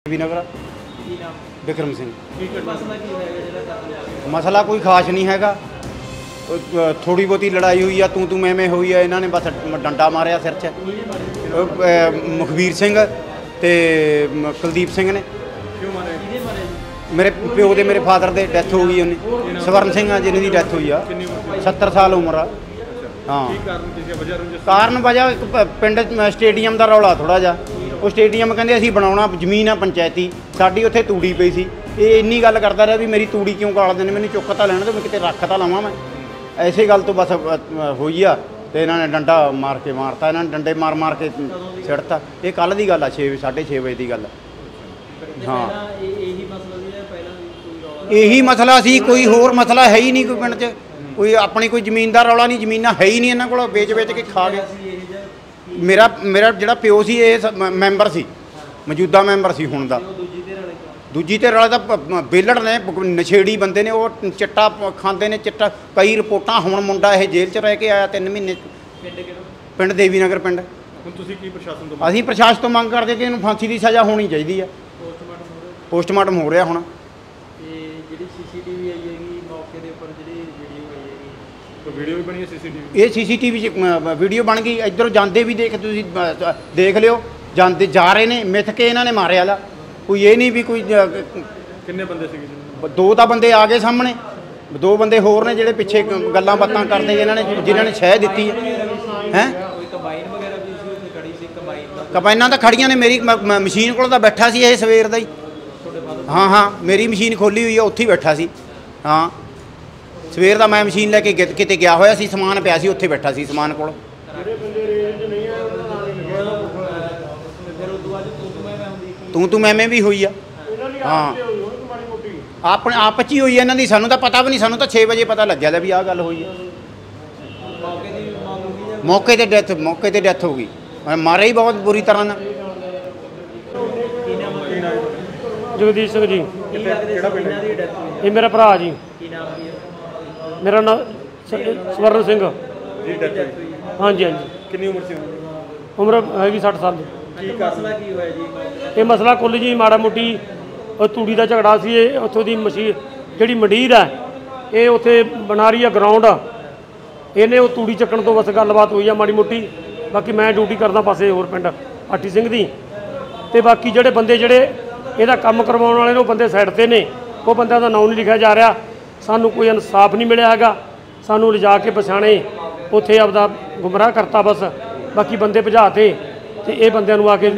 ਨਗਰ ਵਿਕਰਮ ਸਿੰਘ। ਮਸਲਾ ਕੋਈ ਖਾਸ ਨਹੀਂ ਹੈਗਾ, ਥੋੜੀ ਬਹੁਤੀ ਲੜਾਈ ਹੋਈ ਆ, ਤੂੰ ਮੈਂ ਹੋਈ ਆ। ਇਹਨਾਂ ਨੇ ਬਸ ਡੰਡਾ ਮਾਰਿਆ ਸਿਰ 'ਚ। ਮੁਖਬੀਰ ਸਿੰਘ ਤੇ ਕੁਲਦੀਪ ਸਿੰਘ ਨੇ। ਮੇਰੇ ਪਿਓ ਦੇ, ਮੇਰੇ ਫਾਦਰ ਦੇ ਡੈਥ ਹੋ ਗਈ। ਉਹਨੇ ਸਵਰਨ ਸਿੰਘ ਆ ਜਿਹਨਾਂ ਦੀ ਡੈਥ ਹੋਈ ਆ, 70 ਸਾਲ ਉਮਰ ਆ। ਹਾਂ, ਕਾਰਨ ਵਜ੍ਹਾ ਇੱਕ ਪਿੰਡ ਸਟੇਡੀਅਮ ਦਾ ਰੌਲਾ ਥੋੜ੍ਹਾ ਜਿਹਾ। ਉਹ ਸਟੇਡੀਅਮ ਕਹਿੰਦੇ ਅਸੀਂ ਬਣਾਉਣਾ, ਜ਼ਮੀਨ ਆ ਪੰਚਾਇਤੀ, ਸਾਡੀ ਉੱਥੇ ਤੂੜੀ ਪਈ ਸੀ। ਇਹ ਇੰਨੀ ਗੱਲ ਕਰਦਾ ਰਿਹਾ ਵੀ ਮੇਰੀ ਤੂੜੀ ਕਿਉਂ ਗਾਲਦੇ ਨੇ, ਮੈਨੂੰ ਚੁੱਕ ਤਾਂ ਲੈਣ ਦਿਓ, ਮੈਂ ਕਿਤੇ ਰੱਖ ਤਾਂ ਲਵਾਂ। ਮੈਂ ਐਸੇ ਗੱਲ ਤੋਂ ਬਸ ਹੋਈ ਆ ਤੇ ਇਹਨਾਂ ਨੇ ਡੰਡਾ ਮਾਰ ਕੇ ਮਾਰਤਾ। ਇਹਨਾਂ ਨੇ ਡੰਡੇ ਮਾਰ ਕੇ ਸਿੱਟਤਾ। ਇਹ ਕੱਲ੍ਹ ਦੀ ਗੱਲ ਆ, 6:30 ਵਜੇ ਦੀ ਗੱਲ। ਹਾਂ, ਇਹੀ ਮਸਲਾ ਸੀ, ਕੋਈ ਹੋਰ ਮਸਲਾ ਹੈ ਹੀ ਨਹੀਂ ਕੋਈ ਪਿੰਡ 'ਚ। ਕੋਈ ਆਪਣੀ ਕੋਈ ਜ਼ਮੀਨ ਦਾ ਰੌਲਾ ਨਹੀਂ, ਜ਼ਮੀਨਾਂ ਹੈ ਹੀ ਨਹੀਂ ਇਹਨਾਂ ਕੋਲ, ਵੇਚ ਕੇ ਖਾ ਗਏ। ਮੇਰਾ ਜਿਹੜਾ ਪਿਓ ਸੀ ਇਹ ਮੈਂਬਰ ਸੀ, ਮੌਜੂਦਾ ਮੈਂਬਰ ਸੀ ਹੁਣ ਦਾ। ਦੂਜੀ ਧਿਰ ਵਾਲੇ ਤਾਂ ਬੇਲੜ ਨੇ, ਨਸ਼ੇੜੀ ਬੰਦੇ ਨੇ, ਉਹ ਚਿੱਟਾ ਖਾਂਦੇ ਨੇ। ਚਿੱਟਾ ਕਈ ਰਿਪੋਰਟਾਂ, ਹੁਣ ਮੁੰਡਾ ਇਹ ਜੇਲ੍ਹ 'ਚ ਰਹਿ ਕੇ ਆਇਆ 3 ਮਹੀਨੇ। ਪਿੰਡ ਦੇਵੀ ਨਗਰ ਪਿੰਡ। ਹੁਣ ਤੁਸੀਂ ਕੀ ਪ੍ਰਸ਼ਾਸਨ ਤੋਂ? ਅਸੀਂ ਪ੍ਰਸ਼ਾਸਨ ਤੋਂ ਮੰਗ ਕਰਦੇ ਕਿ ਇਹਨੂੰ ਫਾਂਸੀ ਦੀ ਸਜ਼ਾ ਹੋਣੀ ਚਾਹੀਦੀ ਆ। ਪੋਸਟਮਾਰਟਮ ਹੋ ਰਿਹਾ ਹੁਣ। ਜਿਹੜੀ CCTV ਆਈ ਹੈਗੀ ਮੌਕੇ ਦੇ ਉੱਪਰ, ਜਿਹੜੀ ਵੀਡੀਓ ਵੀ ਬਣੀ ਹੈ CCTV। ਇਹ CCTV 'ਚ ਵੀਡੀਓ ਬਣ ਗਈ। ਇੱਧਰੋਂ ਜਾਂਦੇ ਵੀ ਤੁਸੀਂ ਦੇਖ ਲਿਓ, ਜਾਂਦੇ ਜਾ ਰਹੇ ਨੇ, ਮਿੱਥ ਕੇ ਇਹਨਾਂ ਨੇ ਮਾਰਿਆ ਲਾ। ਕੋਈ ਇਹ ਨਹੀਂ ਵੀ ਕੋਈ। ਕਿੰਨੇ ਬੰਦੇ ਸੀਗੇ? 2 ਤਾਂ ਬੰਦੇ ਆ ਗਏ ਸਾਹਮਣੇ, 2 ਬੰਦੇ ਹੋਰ ਨੇ ਜਿਹੜੇ ਪਿੱਛੇ ਗੱਲਾਂ ਬਾਤਾਂ ਕਰਦੇ, ਜਿਨ੍ਹਾਂ ਨੇ ਸ਼ਹਿ ਦਿੱਤੀ ਹੈ। ਕੰਬਾਈਨਾਂ ਤਾਂ ਖੜੀਆਂ ਨੇ। ਮੇਰੀ ਮਸ਼ੀਨ ਕੋਲ ਤਾਂ ਬੈਠਾ ਸੀ ਇਹ ਸਵੇਰ ਦਾ ਹੀ। ਹਾਂ, ਮੇਰੀ ਮਸ਼ੀਨ ਖੋਲੀ ਹੋਈ ਆ, ਉੱਥੇ ਹੀ ਬੈਠਾ ਸੀ। ਹਾਂ, ਸਵੇਰ ਦਾ ਮੈਂ ਮਸ਼ੀਨ ਲੈ ਕੇ ਕਿਤੇ ਗਿਆ ਹੋਇਆ ਸੀ, ਸਮਾਨ ਪਿਆ ਸੀ, ਉੱਥੇ ਬੈਠਾ ਸੀ ਸਮਾਨ ਕੋਲ। ਤੂੰ ਮੈਂ ਵੀ ਹੋਈ ਆ। ਹਾਂ, ਆਪਣੇ ਆਪ 'ਚ ਹੀ ਹੋਈ ਆ ਇਹਨਾਂ ਦੀ। ਸਾਨੂੰ ਤਾਂ ਪਤਾ ਵੀ ਨਹੀਂ, ਸਾਨੂੰ ਤਾਂ 6 ਵਜੇ ਪਤਾ ਲੱਗਿਆ ਵੀ ਆਹ ਗੱਲ ਹੋਈ ਆ। ਮੌਕੇ ਤੇ ਡੈਥ ਹੋ ਗਈ। ਮਾਰਿਆ ਹੀ ਬਹੁਤ ਬੁਰੀ ਤਰ੍ਹਾਂ ਨਾਲ। ਜਗਦੀਸ਼ ਸਿੰਘ ਜੀ। ਇਹ ਮੇਰਾ ਭਰਾ ਜੀ। ਮੇਰਾ ਨਾਮ ਸਵਰਨ ਸਿੰਘ। ਹਾਂਜੀ। ਕਿੰਨੀ ਉਮਰ ਸੀ? ਉਮਰ ਹੈਗੀ 60 ਸਾਲ ਦੀ। ਮਸਲਾ ਕੀ ਹੋਇਆ ਜੀ? ਇਹ ਮਸਲਾ ਕੁੱਲ ਜੀ ਮਾੜਾ ਮੋਟੀ ਉਹ ਤੂੜੀ ਦਾ ਝਗੜਾ ਸੀ। ਇਹ ਉੱਥੋਂ ਦੀ ਮਸ਼ੀਨ ਜਿਹੜੀ ਮੰਡੀਰ ਹੈ, ਇਹ ਉੱਥੇ ਬਣਾ ਰਹੀ ਆ ਗਰਾਊਂਡ। ਇਹਨੇ ਉਹ ਤੂੜੀ ਚੱਕਣ ਤੋਂ ਬਸ ਗੱਲਬਾਤ ਹੋਈ ਆ ਮਾੜੀ ਮੋਟੀ। ਬਾਕੀ ਮੈਂ ਡਿਊਟੀ ਕਰਦਾ ਪਾਸੇ ਹੋਰ ਪਿੰਡ ਆਠੀ ਸਿੰਘ ਦੀ। ਅਤੇ ਬਾਕੀ ਜਿਹੜੇ ਬੰਦੇ ਇਹਦਾ ਕੰਮ ਕਰਵਾਉਣ ਵਾਲੇ ਨੇ, ਉਹ ਬੰਦੇ ਸਾਈਡ 'ਤੇ ਨੇ। ਉਹ ਬੰਦਿਆਂ ਦਾ ਨਾਂ ਨਹੀਂ ਲਿਖਿਆ ਜਾ ਰਿਹਾ। ਸਾਨੂੰ ਕੋਈ ਇਨਸਾਫ ਨਹੀਂ ਮਿਲਿਆ ਹੈਗਾ। ਸਾਨੂੰ ਲਿਜਾ ਕੇ ਪਛਾਣੇ ਉੱਥੇ ਆਪਦਾ ਗੁੰਮਰਾਹ ਕਰਤਾ ਬਸ। ਬਾਕੀ ਬੰਦੇ ਭਜਾਤੇ ਤੇ ਇਹ ਬੰਦਿਆਂ ਨੂੰ ਆ ਕੇ।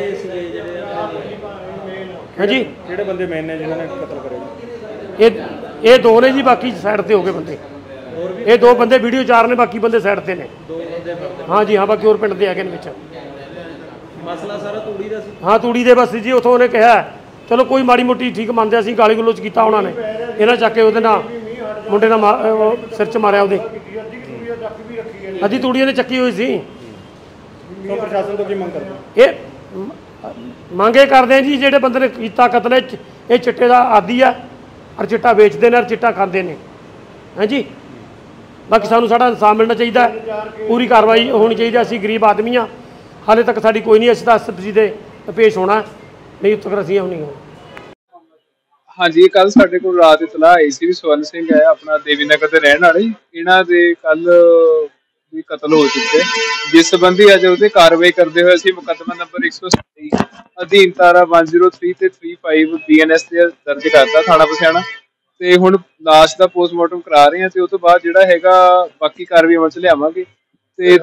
ਹਾਂਜੀ, ਜਿਹੜੇ ਬੰਦੇ ਮੇਨ ਨੇ ਜਿਨ੍ਹਾਂ ਨੇ ਕਤਲ ਕਰਿਆ? ਇਹ 2 ਨੇ ਜੀ। ਬਾਕੀ ਸਾਈਡ 'ਤੇ ਹੋ ਗਏ ਬੰਦੇ। ਇਹ 2 ਬੰਦੇ ਵੀਡੀਓ 4 ਨੇ, ਬਾਕੀ ਬੰਦੇ ਸਾਈਡ 'ਤੇ ਨੇ। ਹਾਂਜੀ ਹਾਂ, ਬਾਕੀ ਹੋਰ ਪਿੰਡ ਦੇ ਹੈਗੇ ਨੇ ਵਿੱਚ। ਮਸਲਾ ਸਾਰਾ ਤੂੜੀ ਦਾ ਸੀ? ਹਾਂ, ਤੂੜੀ ਦੇ ਬਸ ਜੀ। ਉੱਥੋਂ ਉਹਨੇ ਕਿਹਾ ਚਲੋ ਕੋਈ ਮਾੜੀ ਮੋਟੀ ਠੀਕ ਮੰਨਦੇ, ਅਸੀਂ ਗਾਲੀ ਗਲੋਚ ਕੀਤਾ ਉਹਨਾਂ ਨੇ। ਇਹਨਾਂ ਚੱਕ ਕੇ ਉਹਦੇ ਨਾਲ ਮੁੰਡੇ ਨਾਲ ਸਿਰ 'ਚ ਮਾਰਿਆ ਉਹਦੇ। ਅੱਧੀ ਤੂੜੀ ਇਹਨੇ ਚੱਕੀ ਹੋਈ ਸੀ। ਪ੍ਰਸ਼ਾਸਨ ਤੋਂ ਕੀ ਮੰਗ ਕਰਦੇ? ਇਹ ਮੰਗੇ ਕਰਦੇ ਜੀ, ਜਿਹੜੇ ਬੰਦੇ ਨੇ ਕੀਤਾ ਕਤਲ, ਇਹ ਚਿੱਟੇ ਦਾ ਆਦੀ ਆ, ਔਰ ਚਿੱਟਾ ਵੇਚਦੇ ਨੇ, ਔਰ ਚਿੱਟਾ ਖਾਂਦੇ ਨੇ। ਹਾਂਜੀ, ਬਾਕੀ ਸਾਨੂੰ ਸਾਡਾ ਇਨਸਾਫ ਮਿਲਣਾ ਚਾਹੀਦਾ, ਪੂਰੀ ਕਾਰਵਾਈ ਹੋਣੀ ਚਾਹੀਦੀ। ਅਸੀਂ ਗਰੀਬ ਆਦਮੀ ਹਾਂ, ਹਾਲੇ ਤੱਕ ਸਾਡੀ ਕੋਈ ਨਹੀਂ। ਅਸੀਂ ਤਾਂ ਐਸਪੀ ਦੇ ਪੇਸ਼ ਹੋਣਾ, ਨਹੀਂ ਉੱਤੋਂ ਤੱਕ ਅਸੀਂ ਹੋਣੀ। ਹਾਂਜੀ, ਕੱਲ ਸਾਡੇ ਕੋਲ ਰਾਤ ਇਤਲਾਹ ਆਈ ਸੀ ਵੀ ਸਵਰਨ ਸਿੰਘ ਹੈ ਆਪਣਾ ਦੇਵੀ ਨਗਰ ਦੇ ਰਹਿਣ ਵਾਲੇ। ਇਹਨਾਂ ਦੇ ਕੱਲ ਵੀ ਕਤਲ ਹੋ ਚੁੱਕੇ, ਜਿਸ ਸੰਬੰਧੀ ਅੱਜ ਉਹਦੇ ਕਾਰਵਾਈ ਕਰਦੇ ਹੋਏ ਅਸੀਂ ਮੁਕੱਦਮਾ ਨੰਬਰ 127 ਅਧੀਨ ਧਾਰਾ 103 ਤੇ 35 BNS ਤੇ ਦਰਜ ਕਰਤਾ ਥਾਣਾ ਪਸਿਆਣਾ। ਤੇ ਹੁਣ ਲਾਸ਼ ਦਾ ਪੋਸਟਮਾਰਟਮ ਕਰਾ ਰਹੇ ਹਾਂ ਤੇ ਉਹ ਤੋਂ ਬਾਅਦ ਜਿਹੜਾ ਹੈਗਾ ਬਾਕੀ ਕਾਰਵਾਈ ਅਮਲ 'ਚ ਲਿਆਵਾਂਗੇ। ਤੇ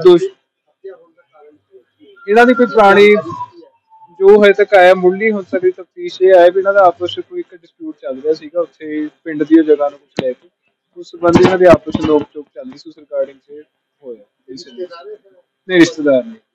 ਇਹਨਾਂ ਦੀ ਕੋਈ ਪੁਰਾਣੀ ਜੋ ਹਜੇ ਤੱਕ ਆਇਆ ਮੁੱਢਲੀ ਹੁਣ ਤੱਕ ਦੀ ਤਫਤੀਸ਼ ਇਹ ਹੈ ਵੀ ਇਹਨਾਂ ਦਾ ਆਪਸ 'ਚ ਕੋਈ ਇੱਕ ਡਿਸਪਿਊਟ ਚੱਲ ਰਿਹਾ ਸੀਗਾ ਉੱਥੇ ਪਿੰਡ ਦੀ ਉਹ ਜਗ੍ਹਾ ਨੂੰ ਕੁਛ ਲੈ ਕੇ। ਉਸ ਸੰਬੰਧੀ ਇਹਨਾਂ ਦੇ ਆਪਸ 'ਚ ਨੋਕ ਝੋਕ ਚੱਲ ਰਹੀ ਸੀ। ਉਸ ਰਿਗਾਰਡਿੰਗ 'ਚ ਹੋਇਆ। ਨਹੀਂ, ਰਿਸ਼ਤੇਦਾਰ ਨਹੀਂ।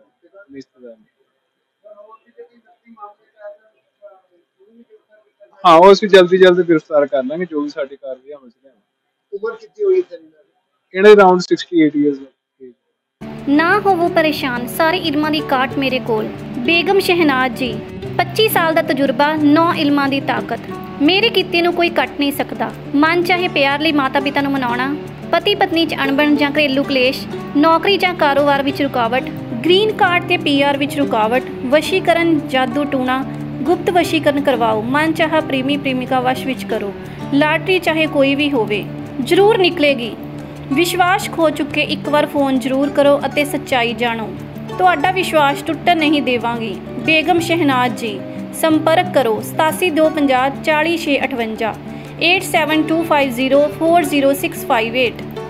ਹਾਂ, ਉਹ ਅਸੀਂ ਜਲਦੀ ਗ੍ਰਿਫਤਾਰ ਕਰ ਲਾਂਗੇ, ਜੋ ਵੀ ਸਾਡੀ ਕਾਰਵਾਈ ਅਮਲ 'ਚ ਲਿਆਵਾਂਗੇ। ਉਮਰ ਕਿੰਨੀ ਹੋਈ ਇਹਨਾਂ ਦੇ ਅਰਾਊਂਡ 68 ਇਅਰਸ। ਨਾ ਹੋਵੋ ਪਰੇਸ਼ਾਨ, ਸਾਰੇ ਇਲਮਾਂ ਦੀ ਕਾਟ ਮੇਰੇ ਕੋਲ। ਬੇਗਮ ਸ਼ਹਿਨਾਜ਼ ਜੀ, 25 ਸਾਲ ਦਾ ਤਜਰਬਾ, 9 ਇਲਮਾਂ ਦੀ ਤਾਕਤ। ਮੇਰੇ ਕੀਤੇ ਨੂੰ ਕੋਈ ਕੱਟ ਨਹੀਂ ਸਕਦਾ। ਮਨ ਚਾਹੇ ਪਿਆਰ ਲਈ ਮਾਤਾ ਪਿਤਾ ਨੂੰ ਮਨਾਉਣਾ, ਪਤੀ ਪਤਨੀ 'ਚ ਅਣਬਣ ਜਾਂ ਘਰੇਲੂ ਕਲੇਸ਼, ਨੌਕਰੀ ਜਾਂ ਕਾਰੋਬਾਰ ਵਿੱਚ ਰੁਕਾਵਟ, ਗ੍ਰੀਨ ਕਾਰਡ ਤੇ PR ਵਿੱਚ ਰੁਕਾਵਟ, ਵਸ਼ੀਕਰਨ, ਜਾਦੂ ਟੂਣਾ, ਗੁਪਤ ਵਸ਼ੀਕਰਨ ਕਰਵਾਓ, ਮਨ ਚਾਹਾ ਪ੍ਰੇਮੀ ਪ੍ਰੇਮਿਕਾ ਵਸ਼ ਵਿੱਚ ਕਰੋ। ਲਾਟਰੀ ਚਾਹੇ ਕੋਈ ਵੀ ਹੋਵੇ ਜ਼ਰੂਰ ਨਿਕਲੇਗੀ। ਵਿਸ਼ਵਾਸ ਖੋ ਚੁੱਕੇ ਇੱਕ ਵਾਰ ਫੋਨ ਜ਼ਰੂਰ ਕਰੋ ਅਤੇ ਸੱਚਾਈ ਜਾਣੋ। ਤੁਹਾਡਾ ਵਿਸ਼ਵਾਸ ਟੁੱਟਣ ਨਹੀਂ ਦੇਵਾਂਗੀ। ਬੇਗਮ ਸ਼ਹਿਨਾਜ਼ ਜੀ। ਸੰਪਰਕ ਕਰੋ 8725040658 8725040658।